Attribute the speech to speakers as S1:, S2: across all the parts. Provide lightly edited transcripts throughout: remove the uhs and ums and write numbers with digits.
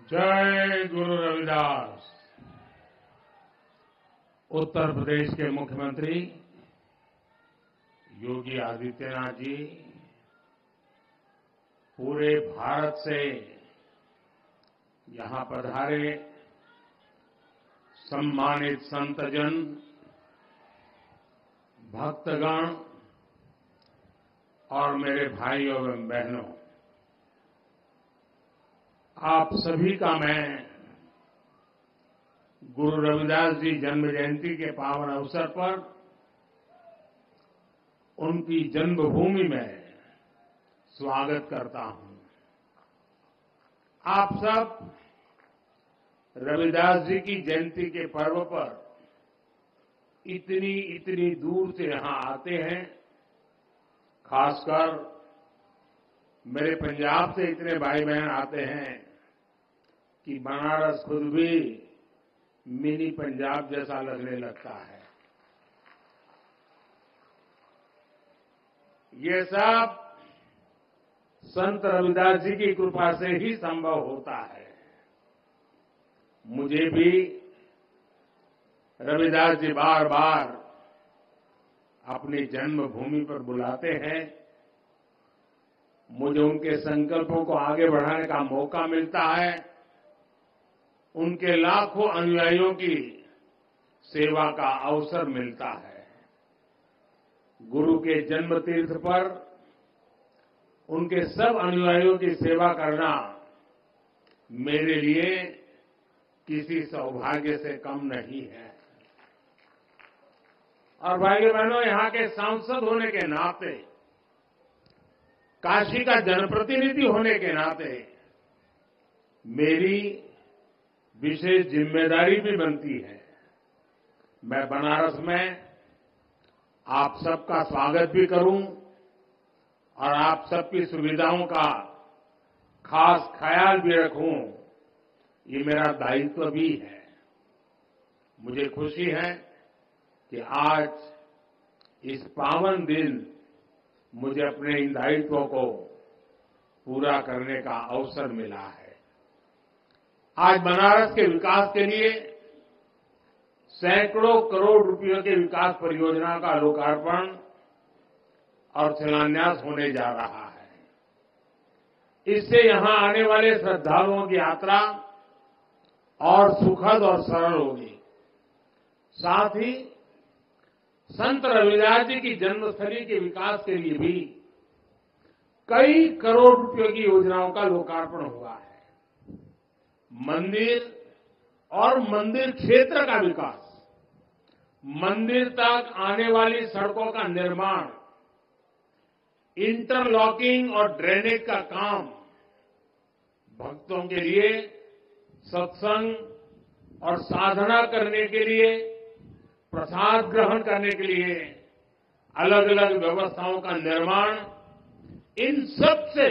S1: जय गुरु रविदास। उत्तर प्रदेश के मुख्यमंत्री योगी आदित्यनाथ जी पूरे भारत से यहां पधारे सम्मानित संतजन, भक्तगण और मेरे भाइयों एवं बहनों, आप सभी का मैं गुरु रविदास जी जन्म जयंती के पावन अवसर पर उनकी जन्मभूमि में स्वागत करता हूं। आप सब रविदास जी की जयंती के पर्व पर इतनी दूर से यहां आते हैं। खासकर मेरे पंजाब से इतने भाई बहन आते हैं कि बनारस खुद भी मिनी पंजाब जैसा लगने लगता है। ये सब संत रविदास जी की कृपा से ही संभव होता है। मुझे भी रविदास जी बार बार अपनी जन्मभूमि पर बुलाते हैं। मुझे उनके संकल्पों को आगे बढ़ाने का मौका मिलता है। उनके लाखों अनुयायियों की सेवा का अवसर मिलता है। गुरु के जन्म तीर्थ पर उनके सब अनुयायियों की सेवा करना मेरे लिए किसी सौभाग्य से कम नहीं है। और भाइयों बहनों, यहां के सांसद होने के नाते, काशी का जनप्रतिनिधि होने के नाते मेरी विशेष जिम्मेदारी भी बनती है। मैं बनारस में आप सबका स्वागत भी करूं और आप सबकी सुविधाओं का खास ख्याल भी रखूं, ये मेरा दायित्व भी है। मुझे खुशी है कि आज इस पावन दिन मुझे अपने इन दायित्वों को पूरा करने का अवसर मिला है। आज बनारस के विकास के लिए सैकड़ों करोड़ रुपयों के विकास परियोजना का लोकार्पण और शिलान्यास होने जा रहा है। इससे यहां आने वाले श्रद्धालुओं की यात्रा और सुखद और सरल होगी। साथ ही संत रविदास जी की जन्मस्थली के विकास के लिए भी कई करोड़ रुपयों की योजनाओं का लोकार्पण हुआ है। मंदिर और मंदिर क्षेत्र का विकास, मंदिर तक आने वाली सड़कों का निर्माण, इंटरलॉकिंग और ड्रेनेज का काम, भक्तों के लिए सत्संग और साधना करने के लिए, प्रसाद ग्रहण करने के लिए अलग अलग व्यवस्थाओं का निर्माण, इन सब से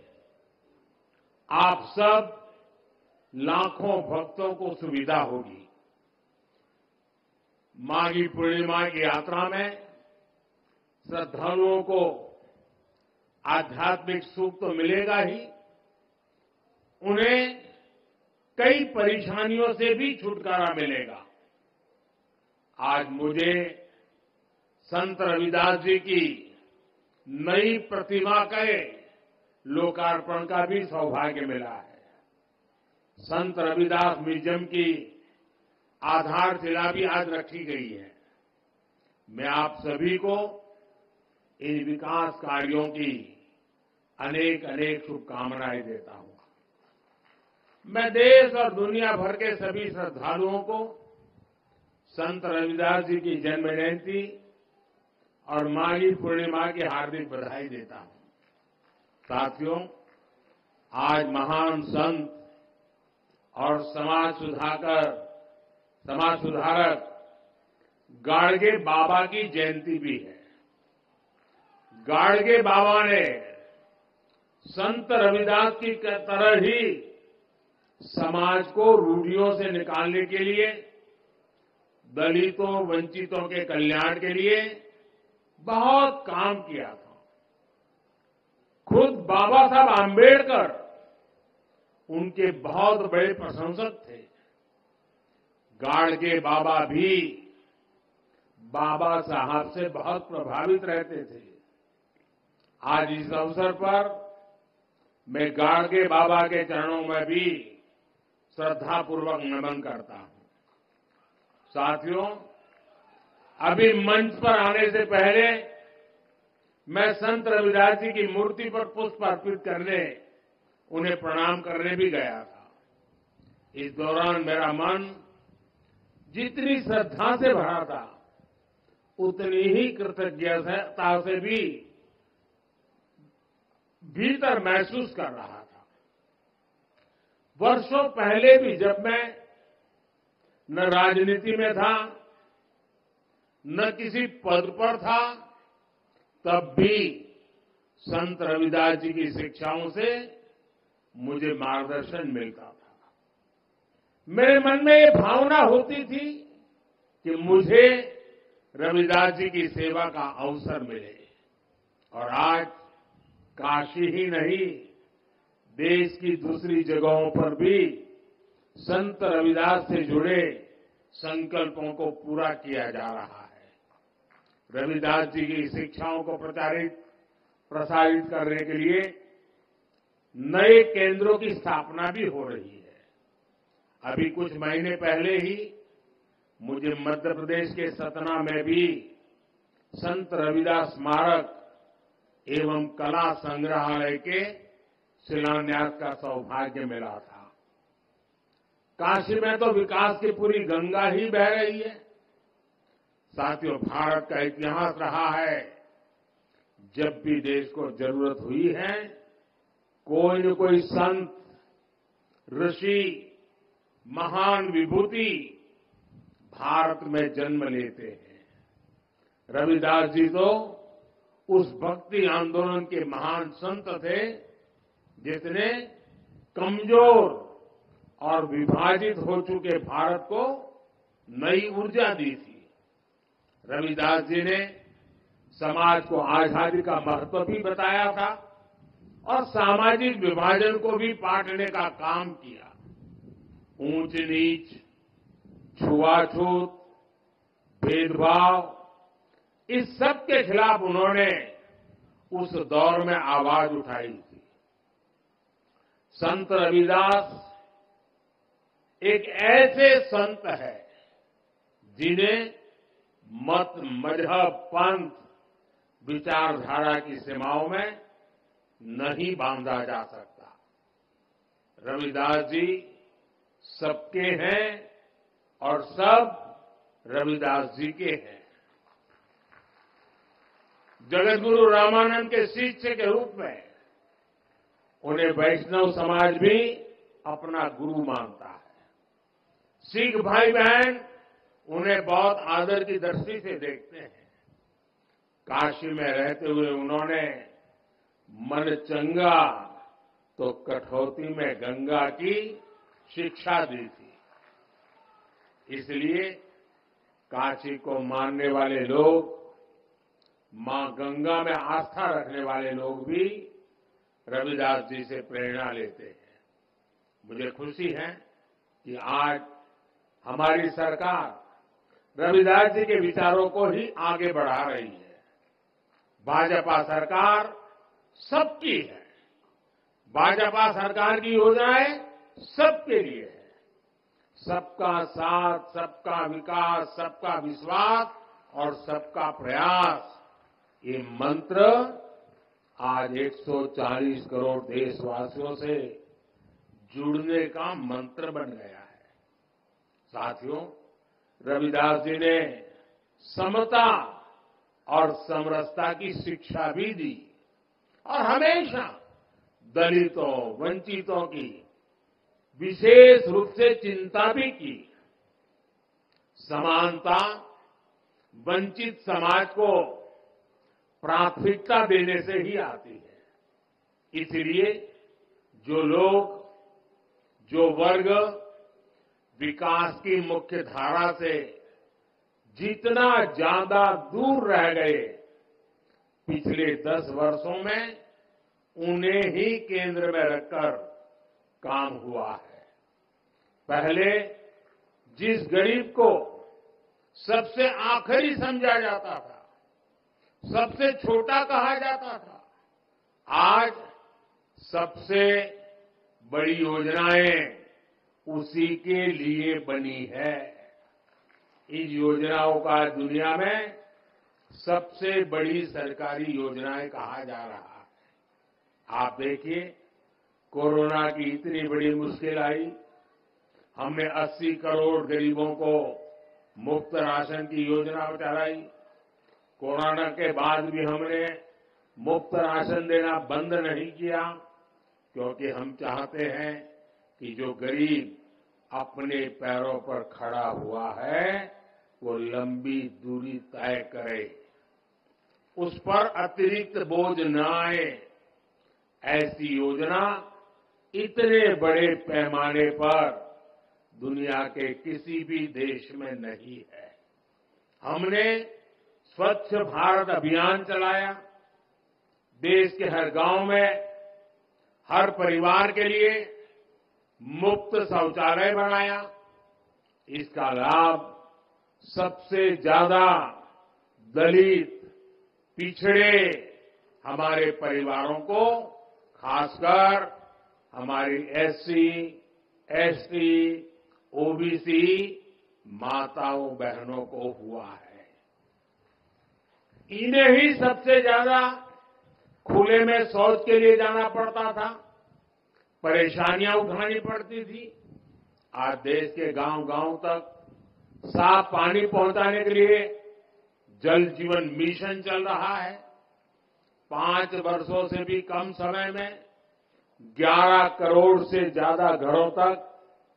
S1: आप सब लाखों भक्तों को सुविधा होगी। माघी पूर्णिमा की यात्रा में श्रद्धालुओं को आध्यात्मिक सुख तो मिलेगा ही, उन्हें कई परेशानियों से भी छुटकारा मिलेगा। आज मुझे संत रविदास जी की नई प्रतिमा के लोकार्पण का भी सौभाग्य मिला है। संत रविदास म्यूजियम की आधारशिला भी आज रखी गई है। मैं आप सभी को इन विकास कार्यों की अनेक अनेक शुभकामनाएं देता हूं। मैं देश और दुनिया भर के सभी श्रद्धालुओं को संत रविदास जी की जन्म जयंती और माघी पूर्णिमा की हार्दिक बधाई देता हूं। साथियों, आज महान संत और समाज सुधारक गाडगे बाबा की जयंती भी है। गाडगे बाबा ने संत रविदास की तरह ही समाज को रूढ़ियों से निकालने के लिए, दलितों वंचितों के कल्याण के लिए बहुत काम किया था। खुद बाबा साहब आंबेडकर उनके बहुत बड़े प्रशंसक थे। गाडगे बाबा भी बाबा साहब से बहुत प्रभावित रहते थे। आज इस अवसर पर मैं गाडगे बाबा के चरणों में भी श्रद्धापूर्वक नमन करता हूं। साथियों, अभी मंच पर आने से पहले मैं संत रविदास जी की मूर्ति पर पुष्प अर्पित करने, उन्हें प्रणाम करने भी गया था। इस दौरान मेरा मन जितनी श्रद्धा से भरा था, उतनी ही कृतज्ञता से भी भीतर महसूस कर रहा था। वर्षों पहले भी जब मैं न राजनीति में था, न किसी पद पर था, तब भी संत रविदास जी की शिक्षाओं से मुझे मार्गदर्शन मिलता था। मेरे मन में ये भावना होती थी कि मुझे रविदास जी की सेवा का अवसर मिले। और आज काशी ही नहीं, देश की दूसरी जगहों पर भी संत रविदास से जुड़े संकल्पों को पूरा किया जा रहा है। रविदास जी की शिक्षाओं को प्रसारित करने के लिए नए केंद्रों की स्थापना भी हो रही है। अभी कुछ महीने पहले ही मुझे मध्य प्रदेश के सतना में भी संत रविदास स्मारक एवं कला संग्रहालय के शिलान्यास का सौभाग्य मिला था। काशी में तो विकास की पूरी गंगा ही बह रही है। साथियों, भारत का इतिहास रहा है, जब भी देश को जरूरत हुई है, कोई न कोई संत, ऋषि, महान विभूति भारत में जन्म लेते हैं। रविदास जी तो उस भक्ति आंदोलन के महान संत थे जिसने कमजोर और विभाजित हो चुके भारत को नई ऊर्जा दी थी। रविदास जी ने समाज को आजादी का महत्व भी बताया था और सामाजिक विभाजन को भी पाटने का काम किया। ऊंच नीच, छुआछूत, भेदभाव, इस सब के खिलाफ उन्होंने उस दौर में आवाज उठाई थी। संत रविदास एक ऐसे संत है जिन्हें मत, मजहब, पंथ, विचारधारा की सीमाओं में नहीं बांधा जा सकता। रविदास जी सबके हैं और सब रविदास जी के हैं। जगतगुरु रामानंद के शिष्य के रूप में उन्हें वैष्णव समाज भी अपना गुरु मानता है। सिख भाई बहन उन्हें बहुत आदर की दृष्टि से देखते हैं। काशी में रहते हुए उन्होंने मन चंगा तो कठौती में गंगा की शिक्षा दी थी। इसलिए काशी को मानने वाले लोग, मां गंगा में आस्था रखने वाले लोग भी रविदास जी से प्रेरणा लेते हैं। मुझे खुशी है कि आज हमारी सरकार रविदास जी के विचारों को ही आगे बढ़ा रही है। भाजपा सरकार सबकी है। भाजपा सरकार की योजनाएं सबके लिए है। सबका साथ, सबका विकास, सबका विश्वास और सबका प्रयास, ये मंत्र आज 140 करोड़ देशवासियों से जुड़ने का मंत्र बन गया है। साथियों, रविदास जी ने समता और समरसता की शिक्षा भी दी और हमेशा दलितों, वंचितों की विशेष रूप से चिंता भी की। समानता वंचित समाज को प्राथमिकता देने से ही आती है। इसलिए जो लोग, जो वर्ग विकास की मुख्य धारा से जितना ज्यादा दूर रह गए, पिछले 10 वर्षों में उन्हें ही केंद्र में रखकर काम हुआ है। पहले जिस गरीब को सबसे आखिरी समझा जाता था, सबसे छोटा कहा जाता था, आज सबसे बड़ी योजनाएं उसी के लिए बनी है। इन योजनाओं का दुनिया में सबसे बड़ी सरकारी योजनाएं कहा जा रहा है। आप देखिए, कोरोना की इतनी बड़ी मुश्किल आई, हमने 80 करोड़ गरीबों को मुफ्त राशन की योजना चलाई। कोरोना के बाद भी हमने मुफ्त राशन देना बंद नहीं किया, क्योंकि हम चाहते हैं कि जो गरीब अपने पैरों पर खड़ा हुआ है वो लंबी दूरी तय करे, उस पर अतिरिक्त बोझ न आए। ऐसी योजना इतने बड़े पैमाने पर दुनिया के किसी भी देश में नहीं है। हमने स्वच्छ भारत अभियान चलाया। देश के हर गांव में हर परिवार के लिए मुफ्त शौचालय बनाया। इसका लाभ सबसे ज्यादा दलित, पिछड़े हमारे परिवारों को, खासकर हमारी एससी, एसटी, ओबीसी माताओं बहनों को हुआ है। इन्हें ही सबसे ज्यादा खुले में शौच के लिए जाना पड़ता था, परेशानियां उठानी पड़ती थी। आज देश के गांव-गांव तक साफ पानी पहुंचाने के लिए जल जीवन मिशन चल रहा है। 5 वर्षों से भी कम समय में 11 करोड़ से ज्यादा घरों तक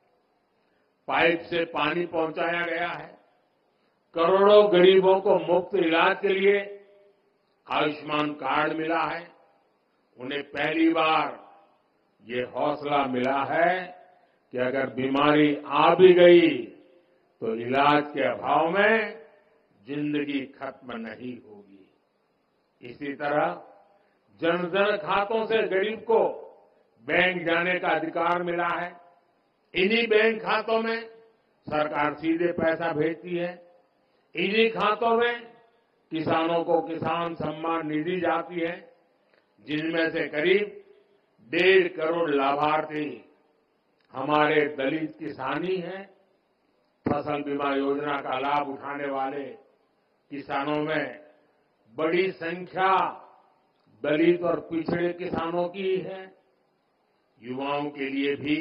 S1: पाइप से पानी पहुंचाया गया है। करोड़ों गरीबों को मुफ्त इलाज के लिए आयुष्मान कार्ड मिला है। उन्हें पहली बार ये हौसला मिला है कि अगर बीमारी आ भी गई तो इलाज के अभाव में जिंदगी खत्म नहीं होगी। इसी तरह जन-धन खातों से गरीब को बैंक जाने का अधिकार मिला है। इन्हीं बैंक खातों में सरकार सीधे पैसा भेजती है। इन्हीं खातों में किसानों को किसान सम्मान निधि जाती है, जिनमें से करीब 1.5 करोड़ लाभार्थी हमारे दलित किसान ही हैं। फसल बीमा योजना का लाभ उठाने वाले किसानों में बड़ी संख्या दलित और पिछड़े किसानों की है। युवाओं के लिए भी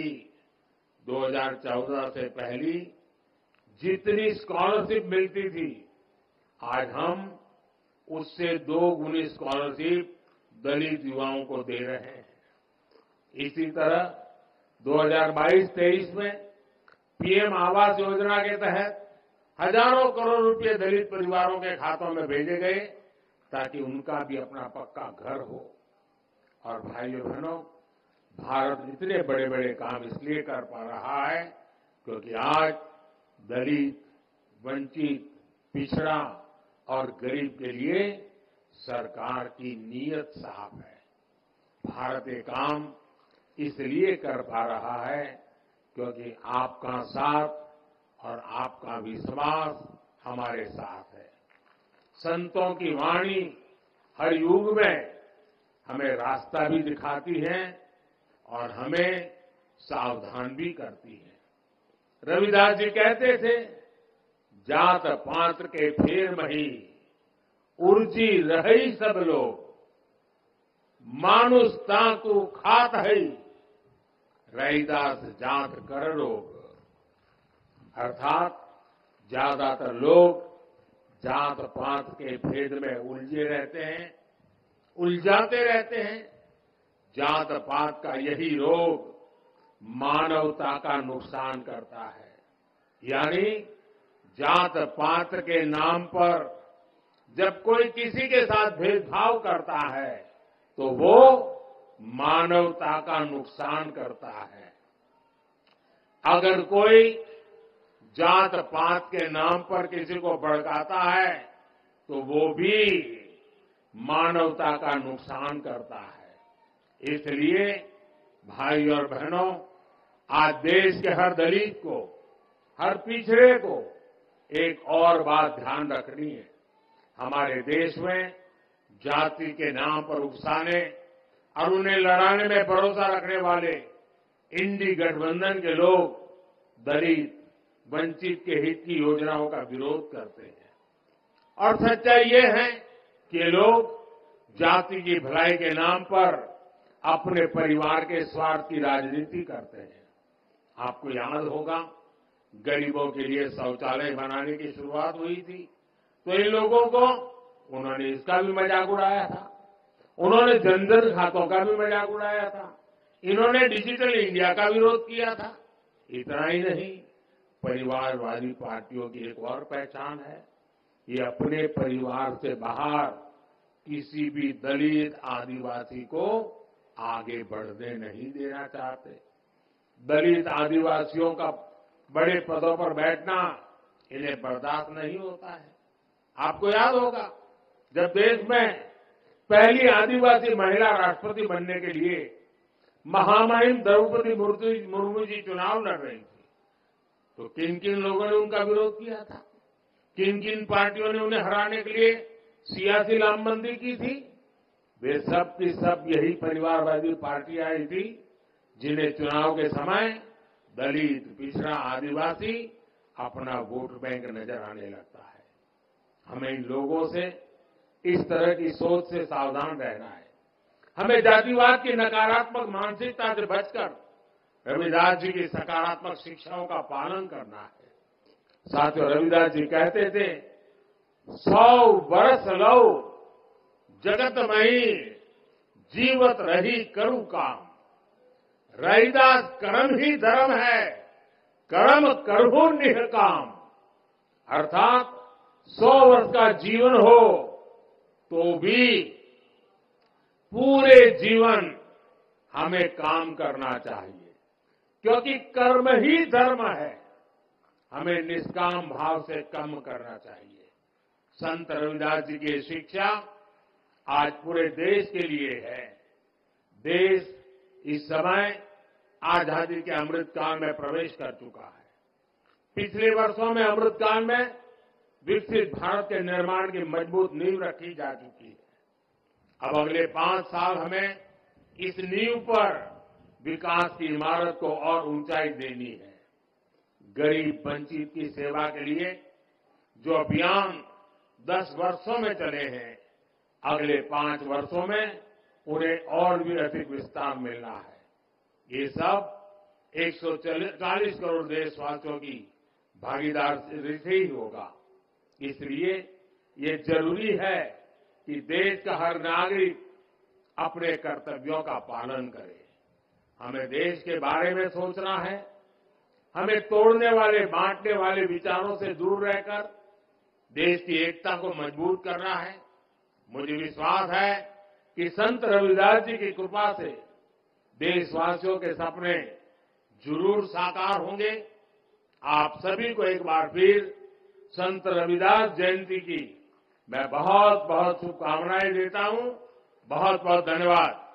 S1: 2014 से पहली जितनी स्कॉलरशिप मिलती थी, आज हम उससे 2 गुनी स्कॉलरशिप दलित युवाओं को दे रहे हैं। इसी तरह 2022-23 में पीएम आवास योजना के तहत हजारों करोड़ रुपए दलित परिवारों के खातों में भेजे गए, ताकि उनका भी अपना पक्का घर हो। और भाइयों बहनों, भारत इतने बड़े बड़े काम इसलिए कर पा रहा है क्योंकि आज दलित, वंचित, पिछड़ा और गरीब के लिए सरकार की नीयत साफ है। भारत ये काम इसलिए कर पा रहा है क्योंकि आपका साथ और आपका विश्वास हमारे साथ है। संतों की वाणी हर युग में हमें रास्ता भी दिखाती है और हमें सावधान भी करती है। रविदास जी कहते थे, जात पात्र के फेर मही, उर्जी रही सब लोग, मानुष ताकू खात है, रैदास जात कर रोग। अर्थात ज्यादातर लोग जात पात के भेद में उलझे रहते हैं, उलझाते रहते हैं। जात पात का यही रोग मानवता का नुकसान करता है। यानी जात पात के नाम पर जब कोई किसी के साथ भेदभाव करता है तो वो मानवता का नुकसान करता है। अगर कोई जात पात के नाम पर किसी को भड़काता है तो वो भी मानवता का नुकसान करता है। इसलिए भाई और बहनों, आज देश के हर दलित को, हर पिछड़े को एक और बात ध्यान रखनी है। हमारे देश में जाति के नाम पर उकसाने और उन्हें लड़ाने में भरोसा रखने वाले इंडी गठबंधन के लोग दलित, वंचित के हित की योजनाओं का विरोध करते हैं। और सच्चाई ये है कि ये लोग जाति की भलाई के नाम पर अपने परिवार के स्वार्थ की राजनीति करते हैं। आपको याद होगा, गरीबों के लिए शौचालय बनाने की शुरुआत हुई थी तो इन लोगों को उन्होंने इसका भी मजाक उड़ाया था। उन्होंने जनधन खातों का भी मजाक उड़ाया था। इन्होंने डिजिटल इंडिया का विरोध किया था। इतना ही नहीं, परिवारवादी पार्टियों की एक और पहचान है, ये अपने परिवार से बाहर किसी भी दलित, आदिवासी को आगे बढ़ने नहीं देना चाहते। दलित, आदिवासियों का बड़े पदों पर बैठना इन्हें बर्दाश्त नहीं होता है। आपको याद होगा, जब देश में पहली आदिवासी महिला राष्ट्रपति बनने के लिए महामहिम द्रौपदी मुर्मू जी चुनाव लड़ रही थी, तो किन किन लोगों ने उनका विरोध किया था? किन किन पार्टियों ने उन्हें हराने के लिए सियासी लामबंदी की थी? वे सब की सब यही परिवारवादी पार्टियां आई थी जिन्हें चुनाव के समय दलित, पिछड़ा, आदिवासी अपना वोट बैंक नजर आने लगता है। हमें इन लोगों से, इस तरह की सोच से सावधान रहना है। हमें जातिवाद की नकारात्मक मानसिकता से बचकर रविदास जी की सकारात्मक शिक्षाओं का पालन करना है। साथियों, रविदास जी कहते थे, 100 वर्ष लौ जगत मही जीवत रही करू काम। रविदास कर्म ही धर्म है, कर्म करहु निष्काम। अर्थात 100 वर्ष का जीवन हो तो भी पूरे जीवन हमें काम करना चाहिए, क्योंकि कर्म ही धर्म है। हमें निष्काम भाव से कर्म करना चाहिए। संत रविदास जी की शिक्षा आज पूरे देश के लिए है। देश इस समय आजादी के अमृतकाल में प्रवेश कर चुका है। पिछले वर्षों में अमृतकाल में विकसित भारत के निर्माण की मजबूत नींव रखी जा चुकी है। अब अगले 5 साल हमें इस नींव पर विकास की इमारत को और ऊंचाई देनी है। गरीब, वंचित की सेवा के लिए जो अभियान 10 वर्षों में चले हैं, अगले 5 वर्षों में उन्हें और भी अधिक विस्तार मिलना है। ये सब 140 करोड़ देशवासियों की भागीदारी से ही होगा। इसलिए ये जरूरी है कि देश का हर नागरिक अपने कर्तव्यों का पालन करे। हमें देश के बारे में सोचना है। हमें तोड़ने वाले, बांटने वाले विचारों से दूर रहकर देश की एकता को मजबूत करना है। मुझे विश्वास है कि संत रविदास जी की कृपा से देशवासियों के सपने जरूर साकार होंगे। आप सभी को एक बार फिर संत रविदास जयंती की मैं बहुत बहुत शुभकामनाएं देता हूं। बहुत बहुत धन्यवाद।